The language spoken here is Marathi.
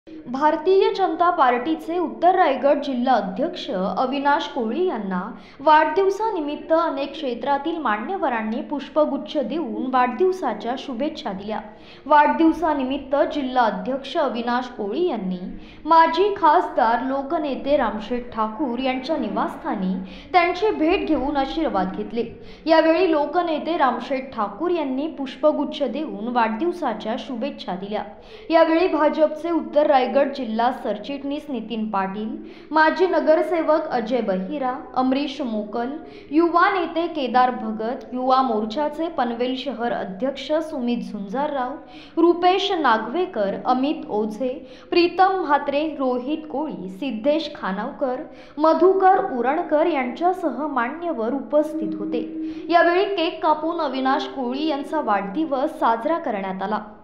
भारतीय जनता पार्टीचे उत्तर रायगड जिल्हा अध्यक्ष अविनाश कोळी यांना वाढदिवसानिमित्त अनेक क्षेत्रातील मान्यवरांनी पुष्पगुच्छ देऊन वाढदिवसाच्या शुभेच्छा दिल्या। वाढदिवसानिमित्त जिल्हा अध्यक्ष अविनाश कोळी यांनी माजी खासदार लोकनेते रामशेठ ठाकूर यांच्या निवासस्थानी त्यांची भेट घेऊन आशीर्वाद घेतले। यावेळी लोकनेते रामशेठ ठाकूर यांनी पुष्पगुच्छ देऊन वाढदिवसाच्या शुभेच्छा दिल्या। यावेळी भाजपचे उत्तर रायगड जिल्हा सरचिटणीस नितीन पाटील, माजी नगरसेवक अजय बहिरा, अमरीश मोकल, युवा नेते केदार भगत, युवा मोर्चाचे पनवेल शहर अध्यक्ष सुमित झुंजारराव, रुपेश नागवेकर, अमित ओझे, प्रीतम म्हात्रे, रोहित कोळी, सिद्धेश खानावकर, मधुकर उरणकर यांच्यासह मान्यवर उपस्थित होते। यावेळी केक कापून अविनाश कोळी यांचा वाढदिवस साजरा करण्यात आला।